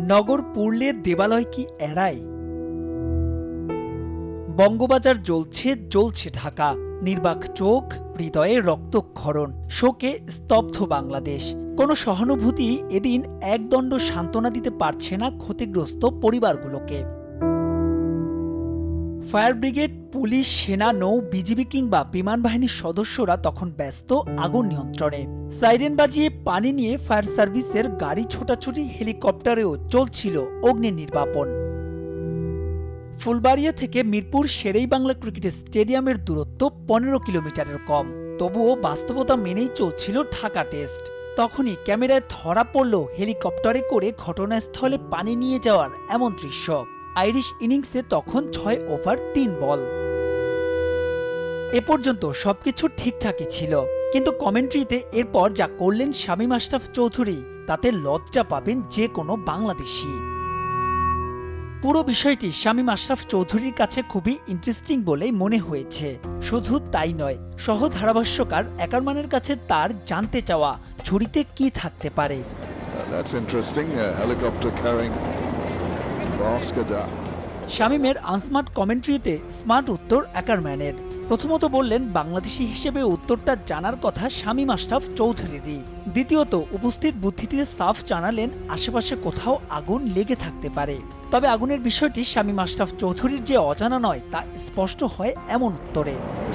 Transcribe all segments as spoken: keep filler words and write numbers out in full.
নগর পুড়লে দেবালয় কি এড়ায়? বঙ্গবাজার জ্বলছে জ্বলছে ঢাকা, নির্বাক চোখ, হৃদয়ে রক্তক্ষরণ, শোকে স্তব্ধ বাংলাদেশ। কোনো সহানুভূতি এদিন একদণ্ড সান্ত্বনা দিতে পারছে না ক্ষতিগ্রস্ত পরিবারগুলোকে। ফায়ার ব্রিগেড, পুলিশ, সেনা, নৌ, বিজিবি কিংবা বিমান বাহিনীর সদস্যরা তখন ব্যস্ত আগুন নিয়ন্ত্রণে। সাইরেন বাজিয়ে পানি নিয়ে ফায়ার সার্ভিসের গাড়ি ছোটাছুটি, হেলিকপ্টারেও চলছিল অগ্নি নির্বাপন। ফুলবাড়িয়া থেকে মিরপুর শেরেবাংলা ক্রিকেট স্টেডিয়ামের দূরত্ব পনেরো কিলোমিটারের কম, তবুও বাস্তবতা মেনেই চলছিল ঢাকা টেস্ট। তখনই ক্যামেরায় ধরা পড়ল হেলিকপ্টারে করে ঘটনাস্থলে পানি নিয়ে যাওয়ার এমন দৃশ্য। আইরিশ ইনিংসে তখন ছয় ওভার তিন বল। এ পর্যন্ত সবকিছু ঠিকঠাকই ছিল, কিন্তু কমেন্ট্রিতে এরপর যা করলেন শামীম আশরাফ চৌধুরী, তাতে লজ্জা পাবেন যে কোনো বাংলাদেশি। পুরো বিষয়টি শামীম আশরাফ চৌধুরীর কাছে খুবই ইন্টারেস্টিং বলেই মনে হয়েছে। শুধু তাই নয়, সহ ধারাভাষ্যকার অ্যাকারম্যানের কাছে তার জানতে চাওয়া ঝুড়িতে কি থাকতে পারে। শামীমের আনস্মার্ট কমেন্ট্রিতে স্মার্ট উত্তর অ্যাকারম্যানের। প্রথমত বললেন বাংলাদেশি হিসেবে উত্তরটা জানার কথা শামীম আশরাফ চৌধুরীরই। দ্বিতীয়ত উপস্থিত বুদ্ধিতে সাফ জানালেন আশেপাশে কোথাও আগুন লেগে থাকতে পারে। তবে আগুনের বিষয়টি শামীম আশরাফ চৌধুরীর যে অজানা নয় তা স্পষ্ট হয় এমন উত্তরে।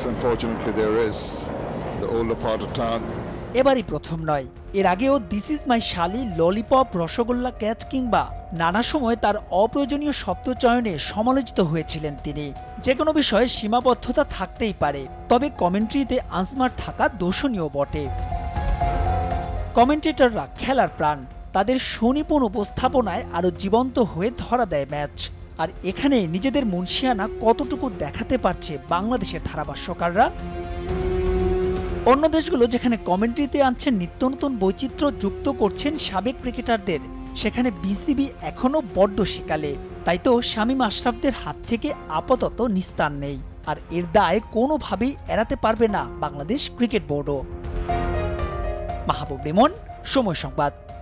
এবারই প্রথম নয়, এর আগেও দিস ইজ মাই শালি, ললিপপ, রসগোল্লা ক্যাচ কিংবা নানা সময় তার অপ্রয়োজনীয় শব্দচয়নে সমালোচিত হয়েছিলেন তিনি। যে কোনো বিষয়ে সীমাবদ্ধতা থাকতেই পারে, তবে কমেন্ট্রিতে আনস্মার্ট থাকা দোষণীয় বটে। কমেন্টেটররা খেলার প্রাণ, তাদের সুনিপুণ উপস্থাপনায় আরও জীবন্ত হয়ে ধরা দেয় ম্যাচ। আর এখানে নিজেদের মুনশিয়ানা কতটুকু দেখাতে পারছে বাংলাদেশের ধারাভাষ্যকাররা? অন্য দেশগুলো যেখানে কমেন্ট্রিতে আনছেন নিত্য নতুন বৈচিত্র্য যুক্ত করছেন সাবেক ক্রিকেটারদের, সেখানে বিসিবি এখনো বড্ড শিকালে। তাই তো শামীম আশরাফদের হাত থেকে আপাতত নিস্তার নেই, আর এর দায় কোনোভাবেই এড়াতে পারবে না বাংলাদেশ ক্রিকেট বোর্ডও। মাহবুব রিমন, সময় সংবাদ।